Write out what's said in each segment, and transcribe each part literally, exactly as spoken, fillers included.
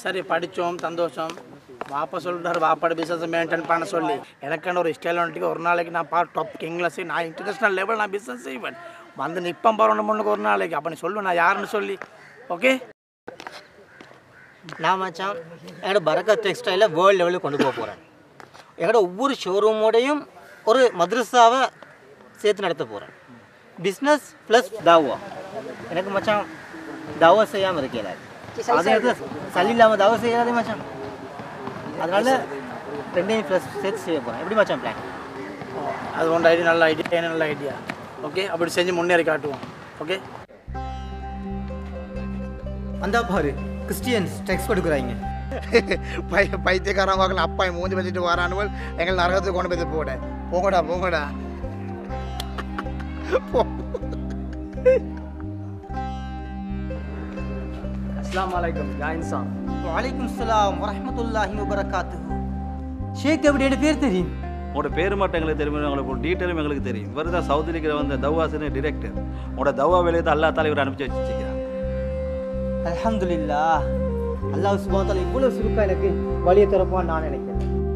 சரி படித்தோம் சந்தோஷம். வாப்பா சொல்கிறார் வாப்பாட பிஸ்னஸ் மெயின்டைன் பண்ண சொல்லி. எனக்கான ஒரு ஸ்டைல் வந்துட்டு ஒரு நாளைக்கு நான் பா டாப் கிங்கில் செய் நான் இன்டர்நேஷ்னல் லெவல் நான் பிஸ்னஸ் செய்வேன். வந்து நிற்பம் பாரு ஒன்று முன்னுக்கு ஒரு நாளைக்கு. அப்போ நீ சொல்லுவேன் நான் யாருன்னு சொல்லி. ஓகே நான் மச்சான் என்னோட பரக்கத் டெக்ஸ்டைலை வேர்ல்டு லெவலுக்கு கொண்டு போக போகிறேன். என்னோட ஒவ்வொரு ஷோரூமோடையும் ஒரு மദ്രஸாவை சேர்த்து நடத்த போகிறேன். பிஸ்னஸ் ப்ளஸ் தாவா. எனக்கு மச்சான் தாவா செய்யாமல் இருக்கல. அதே இடத்துல சளி இல்லாமல் தாவா செய்யாதே மச்சான். அதனால ரெண்டையும் ப்ளஸ் சேர்த்து செய்ய போகிறேன். எப்படி மச்சான் பிளான்? அது ஒன்று ஐடியா நல்ல ஐடியா என்ன நல்ல ஐடியா. ஓகே அப்படி செஞ்சு முன்னேறி காட்டுவோம். ஓகே அந்த பாரு கிறிஸ்டியன்ஸ் டெக்ஸ்ட் கொடுக்குறாங்க. பை பைத்தியக்காரன் வாக்கில் அப்பா மூஞ்சி வச்சுட்டு வரானுவல் எங்களை நரகத்துக்கு கொண்டு போய் போட போங்கடா போங்கடா. அஸ்ஸலாமு அலைக்கும் ஜாயின்சான். வலைக்கும் சலாம் வரஹ்மத்துல்லாஹி வபரகாத்துஹு. ஷேக் எப்படியோட பேர் தெரியும்? உங்களோட பேர் மட்டும் எங்களுக்கு தெரியும், உங்களுக்கு டீட்டெயிலும் எங்களுக்கு தெரியும். இவர் தான் சவுதிலிக்கிற வந்த தவாசின் டிரெக்டர். உங்களோட தவா வேலையை தான் அல்லா தாலா இவர் அனுப்பிச்சு வச்சுருக்கிறார். அல்ஹம்துலில்லாஹ். அல்லாஹ் சுப்ஹானஹு வ தஆலா இவ்வளவு சுருக்கா எனக்கு வழியை திறப்பான்னு நான் நினைக்கிறேன்.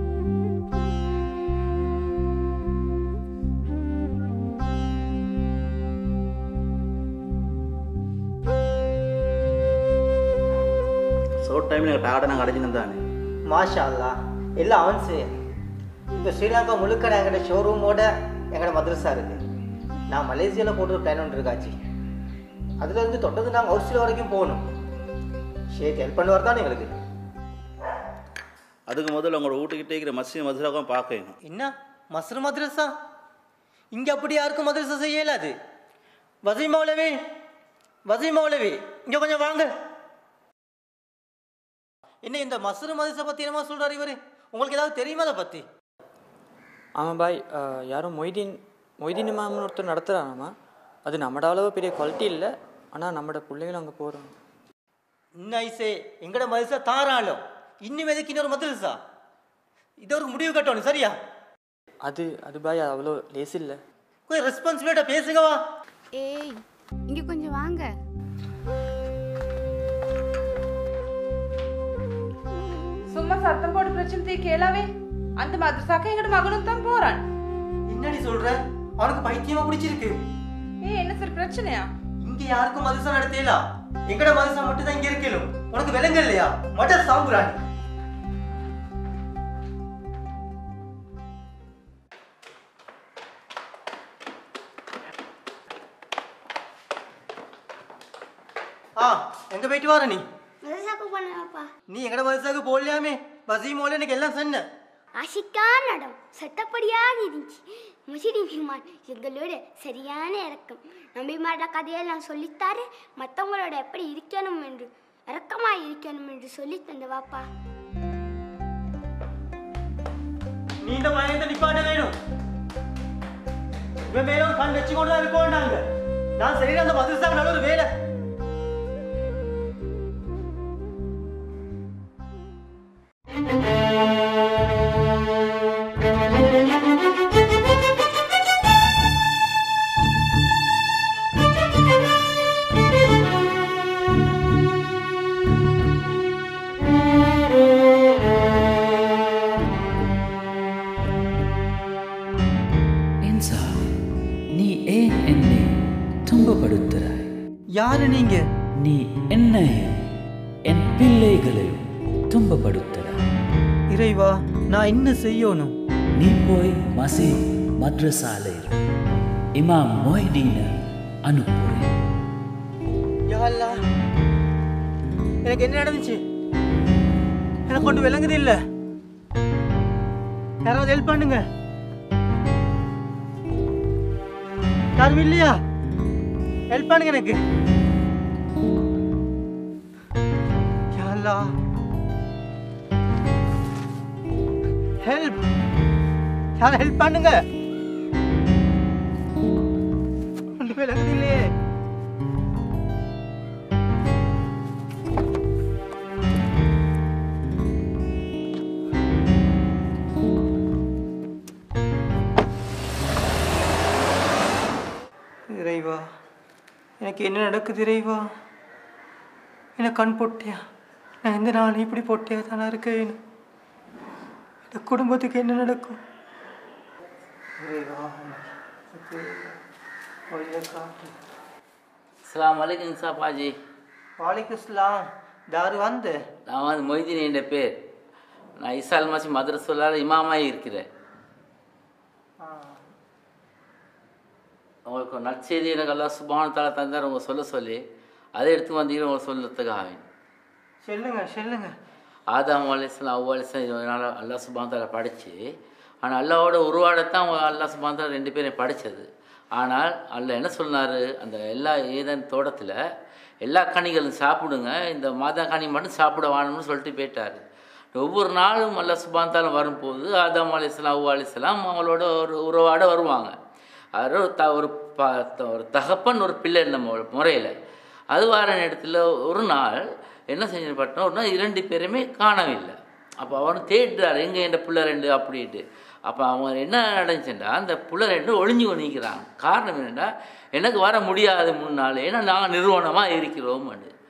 ஷோர்ட் டைமில் எங்கள் டாடை நாங்கள் அடைஞ்சின்னு தானே. மாஷா அல்லாஹ் எல்லாம் அவன் செய்ய. இப்போ ஸ்ரீலங்கா முழுக்க எங்களோட ஷோரூமோட எங்களோட மദ്രஸா இருக்குது. நான் மலேசியாவில் போட்டு ஒரு பிளான் ஒன்று இருக்காச்சு. அதில் இருந்து தொட்டது நாங்கள் ஒரு சில வரைக்கும் போகணும். ஷேக் ஹெல்ப் பண்ணுவார் தான் எங்களுக்கு. அதுக்கு முதல்ல உங்களோட வீட்டுக்கிட்டே இருக்கிற மஸ்ஜித் மதுராவும் பார்க்கணும். என்ன மஸ்ரு மദ്രஸா? இங்கே அப்படி யாருக்கும் மദ്രஸா செய்ய இயலாது. வசீம் மௌலவி வசீம் மௌலவி இங்கே கொஞ்சம் வாங்க. என்ன இந்த மஸ்ரு மദ്രஸா பற்றி என்னமா சொல்கிறார் இவர்? உங்களுக்கு ஏதாவது தெரியுமா அதை பற்றி? ஆமாம் பாய், யாரும் மொய்தீன் மொய்தீன் இமாம்னு ஒருத்தர் நடத்துகிறாங்கம்மா. அது நம்மட அளவு பெரிய குவாலிட்டி இல்லை, ஆனால் நம்மளோட பிள்ளைங்களும் அங்கே போகிறோம். இன்னைசே எங்கட மதுசா தாராளம். இன்னும் எதுக்கு இன்னொரு மதுசா? இது ஒரு முடிவு கட்டணும் சரியா? அது அது பாய் அவ்வளோ லேஸ் இல்லை. கொஞ்சம் ரெஸ்பான்சிபிலிட்டா பேசுங்கவா. ஏய் இங்கே கொஞ்சம் வாங்க. சும்மா சத்தம் போட்டு பிரச்சனை தீ கேளாவே. அந்த மദ്രஸாக்கு எங்கட மகனும் தான் போறான். என்னடி சொல்ற? அவனுக்கு பைத்தியமா பிடிச்சிருக்கு. ஏய் என்ன சார் பிரச்சனையா? இங்க யாருக்கும் மதுசா நடத்தேல. எங்கட மதுசா மட்டும் தான் இங்க இருக்கேலும். உனக்கு விலங்க இல்லையா? மட சாம்புராணி. ஆ எங்க போயிட்டு வர நீ? மதுசாக்கு போனப்பா. நீ எங்கட மதுசாக்கு போடலையாமே. வசீம் மோல எனக்கு எல்லாம் சொன்ன. ஆஷிக்கான இடம் செட்டப்படியாக இருந்துச்சு. முஸ்லிம் ஹிமான் எங்களோட சரியான இறக்கம். நம்பிமாட கதையெல்லாம் சொல்லித்தாரு. மற்றவங்களோட எப்படி இருக்கணும் என்று இறக்கமாக இருக்கணும் என்று சொல்லி தந்த வாப்பா. நீ இந்த பயணத்தை நிப்பாட்ட வேணும். இவன் மேல ஒரு கண் வச்சு கொண்டு தான் இருக்கோம் நாங்க. நான் சரியா அந்த மதுசாக்கு நல்ல ஒரு வேலை. யாரு நீங்க? நீ என்னையும் என் பிள்ளைகளையும் துன்பப்படுத்துகிறாய். இறைவா நான் என்ன செய்யணும்? நீ போய் மசீத் மദ്രஸால இமாம் மொய்தீன அனுப்புறேன். யா அல்லாஹ் எனக்கு என்ன நடந்துச்சு? எனக்கு கொண்டு விளங்குது இல்ல. யாராவது ஹெல்ப் பண்ணுங்க. யாரும் இல்லையா? ஹெல்ப் பண்ணுங்க எனக்கு. யா அல்லாஹ் ஹெல்ப். யாரும் ஹெல்ப் பண்ணுங்க. கொண்டு விளங்குது இல்லையே. இறைவா எனக்கு என்ன நடக்குது? இறைவா என்ன கண் போட்டியா? நான் எந்த நாள் இப்படி போட்டே தானே இருக்கேன். இந்த குடும்பத்துக்கு என்ன நடக்கும்? அஸ்ஸலாமு அலைக்கும் சாப்பாஜி. வாலைக்கும் சலாம். தாரு வந்து நான் வந்து மொய்தீன் என்ற பேர். நான் இசால் மாசி மதரசாவில் இமாமாய் இருக்கிறேன். உங்களுக்கு ஒரு நற்செய்தி எனக்கு எல்லாம் சுபான தால தந்தார் உங்க சொல்ல சொல்லி அதை எடுத்து வந்தீங்க உங்களை சொல்லத்துக்காக. சொல்லுங்க சொல்லுங்க. ஆதாம் அலைஹிஸ்ஸலாம் அவ்வா அலைஹிஸ்ஸலாம் இதனால் அல்லா சுபான தால படித்து, ஆனால் அல்லாவோட உருவாடத்தான் அவங்க அல்லா சுபான தால ரெண்டு பேரையும் படித்தது. ஆனால் அல்லா என்ன சொன்னார், அந்த எல்லா ஏதன் தோட்டத்தில் எல்லா கனிகளும் சாப்பிடுங்க, இந்த மாதா கனி மட்டும் சாப்பிட வேணும்னு சொல்லிட்டு போயிட்டார். ஒவ்வொரு நாளும் அல்லா சுபான தால வரும்போது ஆதாம் அலைஹிஸ்ஸலாம் அவ்வா அலைஹிஸ்ஸலாம் அவங்களோட ஒரு உறவாட வருவாங்க. அது ஒரு த ஒரு ப ஒரு தகப்பன் ஒரு பிள்ளை இந்த முறையில் அது வர இடத்துல ஒரு நாள் என்ன செஞ்சு பட்டோம், ஒரு நாள் இரண்டு பேருமே காணவில்லை. அப்போ அவன் தேடுறாரு எங்கே என் பிள்ளை ரெண்டு அப்படின்ட்டு. அப்போ அவங்க என்ன நடந்துச்சுன்னா அந்த பிள்ளை ரெண்டு ஒளிஞ்சு கொண்டிருக்கிறாங்க. காரணம் என்னென்னா எனக்கு வர முடியாது முன்னால், ஏன்னா நாங்கள் நிறுவனமாக இருக்கிறோம்.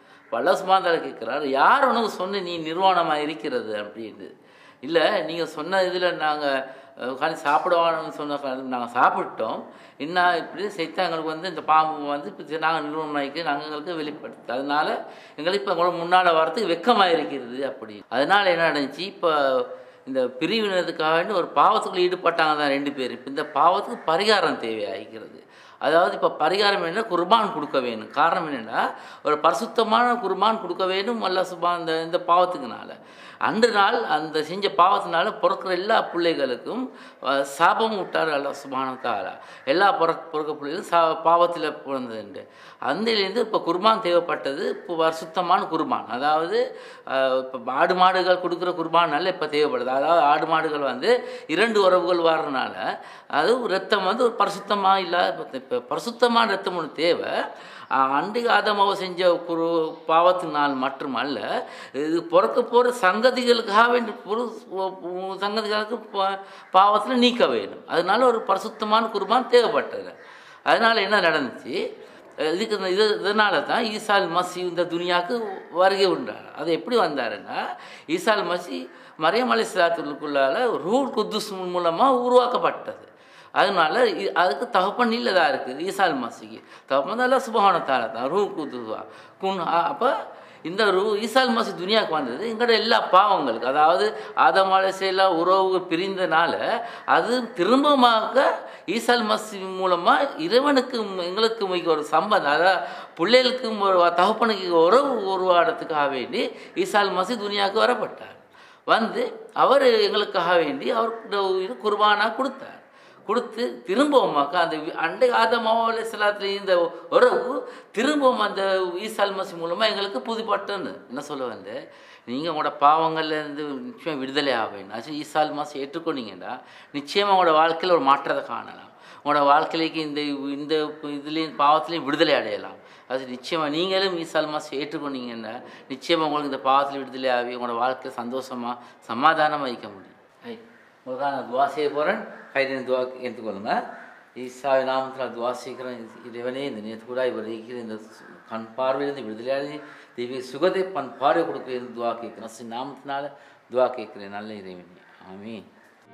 பல சுமாந்தார கேட்குறாரு, யார் உனக்கு சொன்ன நீ நிர்வாணமாக இருக்கிறது அப்படின்ட்டு. இல்லை நீங்கள் சொன்ன இதில் நாங்கள் உட்காந்து சாப்பிடுவான்னு சொன்ன நாங்கள் சாப்பிட்டோம், என்ன இப்படி செய்தா எங்களுக்கு வந்து இந்த பாம்பு வந்து இப்போ நாங்கள் நிறுவனமாக்கி நாங்கள் எங்களுக்கு வெளிப்படுத்து, அதனால எங்களுக்கு இப்போ எங்களோட முன்னால் வரத்துக்கு வெக்கமாக இருக்கிறது அப்படி. அதனால் என்ன நடந்துச்சு, இப்போ இந்த பிரிவினதுக்காக ஒரு பாவத்துக்குள்ள ஈடுபட்டாங்க தான் ரெண்டு பேர். இப்போ இந்த பாவத்துக்கு பரிகாரம் தேவையாகிறது. அதாவது இப்போ பரிகாரம் என்ன, குர்பான் கொடுக்க வேணும். காரணம் என்னென்னா ஒரு பரிசுத்தமான குர்பான் கொடுக்க வேணும் அல்லா சுபா இந்த இந்த பாவத்துக்குனால. அன்று நாள் அந்த செஞ்ச பாவத்தினால பிறக்கிற எல்லா பிள்ளைகளுக்கும் சாபம் விட்டார் அல்லா சுபான தாலா. எல்லா பிற பிறக்க பிள்ளைகளும் சா பாவத்தில் பிறந்ததுண்டு. அந்திலேருந்து இப்போ குர்பான் தேவைப்பட்டது. இப்போ வருசுத்தமான குர்பான், அதாவது இப்போ ஆடு மாடுகள் கொடுக்குற குர்பானால இப்போ தேவைப்படுது. அதாவது ஆடு மாடுகள் வந்து இரண்டு உறவுகள் வர்றதுனால அது ரத்தம் வந்து ஒரு பரிசுத்தமாக இல்லாத இப்போ பரிசுத்தமான ரத்தம் ஒன்று தேவை. அன்றைக்கு ஆதமாவை செஞ்ச குரு பாவத்தினால் மட்டுமல்ல, இது பிறக்க போகிற சங்கதிகளுக்காக வேண்டி புரு சங்கதிகளுக்கு பாவத்தில் நீக்க வேணும். அதனால ஒரு பரிசுத்தமான குர்பான் தேவைப்பட்டது. அதனால் என்ன நடந்துச்சு, இதுக்கு இது இதனால தான் ஈசால் மசி இந்த துனியாவுக்கு வருகை உண்டார். அது எப்படி வந்தாருன்னா, ஈசால் மசி மரியம் அலைஹிஸ்ஸலாத்துக்குள்ளால ரூல் குத்துஸ் மூலமாக உருவாக்கப்பட்டது. அதனால அதுக்கு தகப்பன் இல்லைதான் இருக்குது. ஈசால் மசிக்கு தகப்பன் தான் எல்லாம் சுபஹான தாலா தான் ரூ குத்துவா குன். அப்போ இந்த ரூ ஈசால் மசி துனியாவுக்கு வந்தது எங்களோட எல்லா பாவங்களுக்கு, அதாவது ஆதம் அலைஹிஸ்ஸலாம் உறவு பிரிந்தனால அது திரும்பமாக ஈசால் மசி மூலமாக இறைவனுக்கு எங்களுக்கு மிக ஒரு சம்பந்தம், அதாவது பிள்ளைகளுக்கும் ஒரு தகப்பனுக்கு உறவு உருவாடுறதுக்காக வேண்டி ஈசால் மசி துனியாவுக்கு வரப்பட்டார். வந்து அவர் எங்களுக்காக வேண்டி அவருக்கு குர்பானாக கொடுத்தார். கொடுத்து திரும்பவுமாக்கா அந்த அண்டை ஆதம் அலைஹிஸ்ஸலாத்துல இந்த உறவு திரும்பவும் அந்த ஈசால் மசி மூலமாக எங்களுக்கு புதுப்பட்டுன்னு என்ன சொல்ல வந்து, நீங்கள் உங்களோட பாவங்கள்லேருந்து நிச்சயம் விடுதலை ஆவேன். ஆச்சு ஈசால் மாசி ஏற்றுக்கொண்டீங்கன்னா நிச்சயமாக உங்களோட வாழ்க்கையில் ஒரு மாற்றத்தை காணலாம். உங்களோட வாழ்க்கையிலேக்கு இந்த இந்த இதுலேயும் பாவத்துலேயும் விடுதலை அடையலாம். அது நிச்சயமாக நீங்களும் ஈசால் மாசி ஏற்றுக்கொண்டீங்கன்னா நிச்சயமாக உங்களுக்கு இந்த பாவத்தில் விடுதலை ஆகி உங்களோட வாழ்க்கையை சந்தோஷமாக சமாதானமாக வைக்க முடியும். ஐ உங்களுக்காக நான் துவா செய்ய போகிறேன். கைதின் துவா எடுத்துக்கொள்ளுங்க. ஈசாவின் நாமத்தில் துவா செய்கிறேன். இறைவனே இந்த நேற்று கூட இவர் இருக்கிற இந்த கண் பார்வையிலிருந்து விடுதலையாகி தெய்வீக சுகத்தை பண் பார்வை கொடுக்குறது துவா கேட்குறேன். நாமத்தினால துவா கேட்குறேன். நல்ல இறைவனே, ஆமீன்.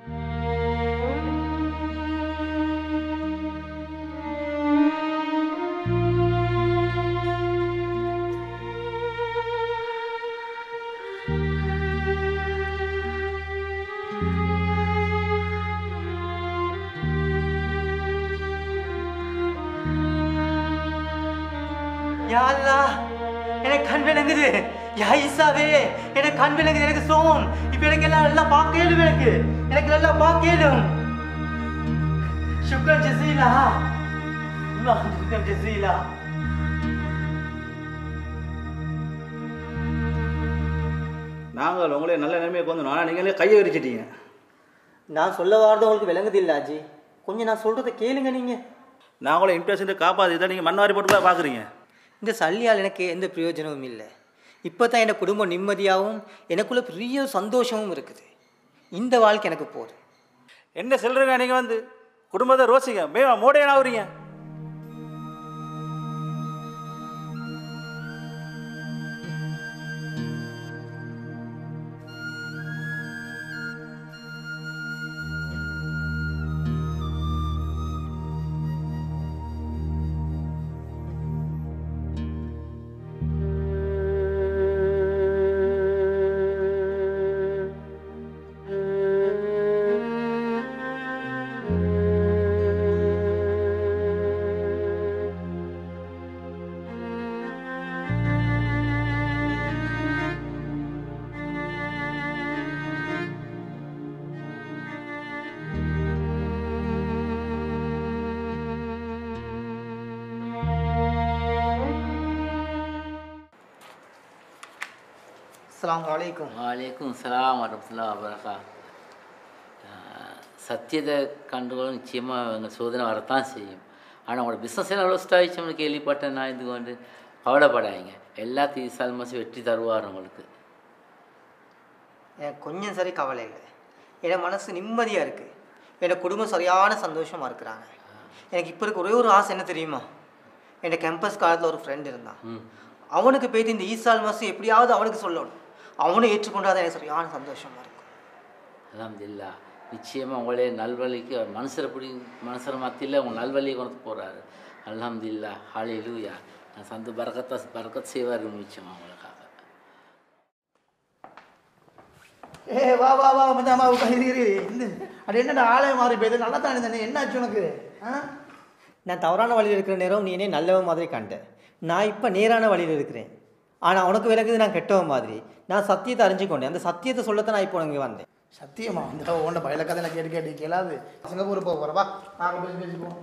யா அல்லாஹ், எனக்கு கண் விளங்குது. யா ஈசாவே, எனக்கு கண் விளங்குது. எனக்கு சோம் இப்போ எனக்கு எல்லாம் நல்லா பார்க்கலும், எனக்கு எனக்கு நல்லா பார்க்கலும். சுக்ரன் ஜஸீலா, அல்லாஹ் சுக்ரன் ஜஸீலா. நாங்கள் உங்களே நல்ல நிலைமையை கொண்டு நானா நீங்களே கையை விரிச்சிட்டீங்க. நான் சொல்ல வாரது உங்களுக்கு விளங்குது இல்லை ஆஜி, கொஞ்சம் நான் சொல்கிறத கேளுங்க. நீங்கள் நாங்களே இம்ப்ரெஷன் காப்பாற்றி தான் நீங்கள் மண்ணாரி போட்டு தான் பார்க்குறீங்க. இந்த சல்லியால் எனக்கு எந்த பிரயோஜனமும் இல்லை. இப்போ தான் என் குடும்பம் நிம்மதியாகவும் எனக்குள்ள பெரிய சந்தோஷமும் இருக்குது. இந்த வாழ்க்கை எனக்கு போதும். என்ன சொல்கிறீங்க நீங்கள் வந்து குடும்பத்தை ரோசிங்க மே மோடையான ஆகுறீங்க. அஸ்ஸலாமு அலைக்கும். வலைக்கும் சலாம் வரமத்துல்லாஹி வபரகாத்துஹு. சத்தியத்தை கண்டுகொள்ள நிச்சயமாக எங்கள் சோதனை வரத்தான் செய்யும். ஆனால் உங்களோட பிஸ்னஸ் எல்லாம் அவ்வளோ ஸ்டாயிச்சோம்னு கேள்விப்பட்டேன். நான் இது கொண்டு கவலைப்படாதீங்க, எல்லாத்தையும் சல்மாசி வெற்றி தருவார் உங்களுக்கு. எனக்கு கொஞ்சம் சரி கவலை இல்லை. என் மனசு நிம்மதியாக இருக்குது. என் குடும்பம் சரியான சந்தோஷமாக இருக்கிறாங்க. எனக்கு இப்போ இருக்க ஒரே ஒரு ஆசை என்ன தெரியுமா? என் கேம்பஸ் காலத்தில் ஒரு ஃப்ரெண்ட் இருந்தான். அவனுக்கு போய்ட்டு இந்த ஈசால் மாதம் எப்படியாவது அவனுக்கு சொல்லணும். அவனை ஏற்றுக்கொண்டாதான் எனக்கு சரியான சந்தோஷமாக இருக்கும். அல்ஹம்துலில்லாஹ். நிச்சயமாக உங்களே நல்வழிக்கு அவர் மனுஷரை பிடி மனுஷரை மத்தியில் உங்கள் நல்வழியை கொண்டு போகிறாரு. அல்ஹம்துலில்லாஹ். ஹல்லேலூயா. நான் சந்த பரக்கத்தை பரக்கத் செய்வார் நிச்சயமாக உங்களுக்காக. ஏ வா வா வா மச்சான் வா உட்காரு இரு இந்த அது என்னடா ஆலயம் மாறி போயிது? நல்லா தானே தானே என்ன ஆச்சு உனக்கு? ஆ நான் தவறான வழியில் இருக்கிற நேரம் நீ என்னை நல்லவன் மாதிரி கண்டேன். நான் இப்போ நேரான வழியில் இருக்கிறேன். ஆனால் உனக்கு விளக்குது நான் கெட்டவன் மாதிரி. நான் சத்தியத்தை அறிஞ்சுக்கொண்டேன். அந்த சத்தியத்தை சொல்லத்தான் நான் இப்போ இங்கே வந்தேன். சத்தியமா இந்த உண்ட பயில கதை நான் கேட்டு கேட்டு கேளாது. சிங்கப்பூர் போக போகிறவா நாங்கள் பேசி பேசிப்போம்.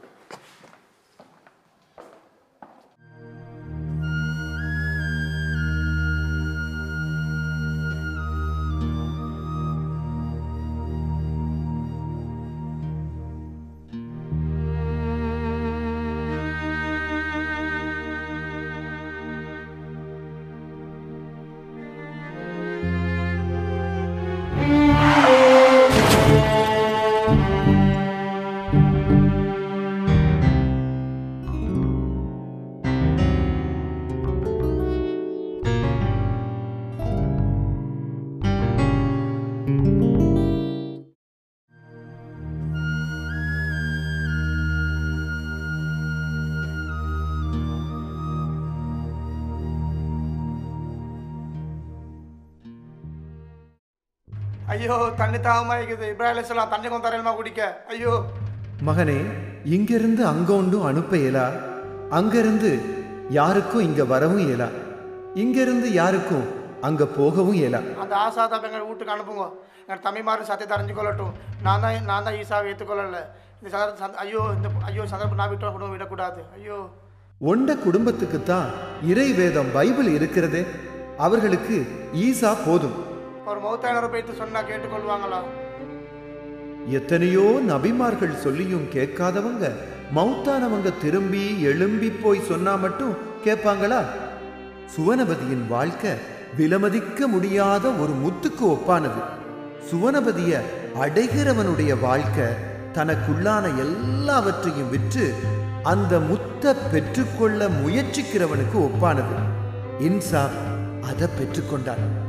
ஐயோ தண்ணி தாகமா இருக்குது. இப்ராஹிம் அலைஹிஸ்ஸலாம் தண்ணி கொஞ்சம் தரேன்மா குடிக்க. ஐயோ மகனே, இங்கிருந்து அங்க ஒன்றும் அனுப்ப இயலா. அங்கிருந்து யாருக்கும் இங்க வரவும் இயலா. இங்கிருந்து யாருக்கும் அங்க போகவும் இயலா. அந்த ஆசாதாப் எங்கள் வீட்டுக்கு அனுப்புங்க. எங்கள் தம்பிமாரு சத்தியத்தை அறிஞ்சு கொள்ளட்டும். நான் தான் நான் தான் ஈசாவை ஏற்றுக்கொள்ளல. இந்த சந்தர்ப்பம் ஐயோ இந்த ஐயோ சந்தர்ப்பம் நான் விட்டு குடும்பம் விடக்கூடாது. ஐயோ ஒண்ட குடும்பத்துக்குத்தான் இறை வேதம் பைபிள் இருக்கிறதே. அவர்களுக்கு ஈசா போதும். ஒரு மௌத்தானரை போய்த்து சொன்னா கேட்டுக்கொள்வாங்களா? எத்தனையோ நபிமார்கள் சொல்லியும் கேட்காதவங்க மௌத்தானவங்க திரும்பி எழும்பி போய் சொன்னா மட்டும் கேட்பாங்களா? சுவனபதியின் வாழ்க்கை விலமதிக்க முடியாத ஒரு முத்துக்கு ஒப்பானது. சுவனபதிய அடைகிறவனுடைய வாழ்க்கை தனக்குள்ளான எல்லாவற்றையும் விற்று அந்த முத்தை பெற்றுக்கொள்ள முயற்சிக்கிறவனுக்கு ஒப்பானது. இன்சாப் அதை பெற்றுக்கொண்டான்.